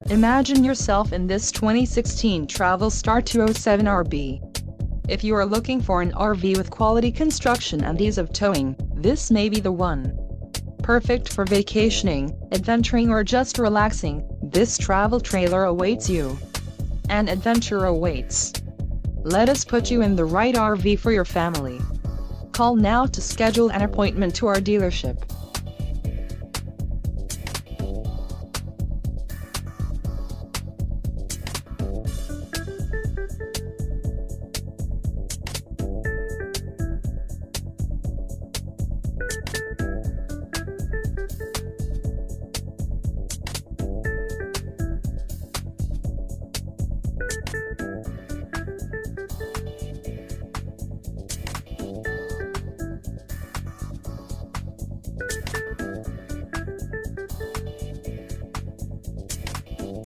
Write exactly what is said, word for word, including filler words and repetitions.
Imagine yourself in this twenty sixteen Travel Star two oh seven R V. If you are looking for an R V with quality construction and ease of towing, this may be the one. Perfect for vacationing, adventuring or just relaxing, this travel trailer awaits you. An adventure awaits. Let us put you in the right R V for your family. Call now to schedule an appointment to our dealership.